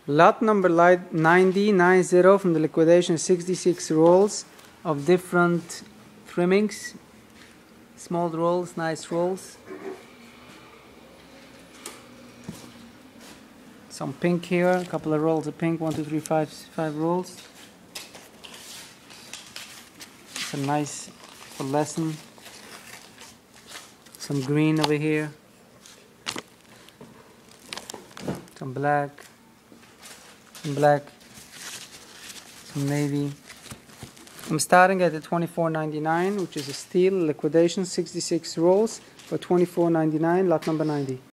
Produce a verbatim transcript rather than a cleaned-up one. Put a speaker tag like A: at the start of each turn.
A: Lot number ninety, nine zero from the liquidation, sixty-six rolls of different trimmings. Small rolls, nice rolls. Some pink here, a couple of rolls of pink, one, two, three, five, five rolls. Some nice for lesson. Some green over here. Some black. Some black. Some navy. I'm starting at the twenty-four ninety-nine, which is a steel liquidation, sixty-six rolls for twenty-four ninety-nine, lot number ninety.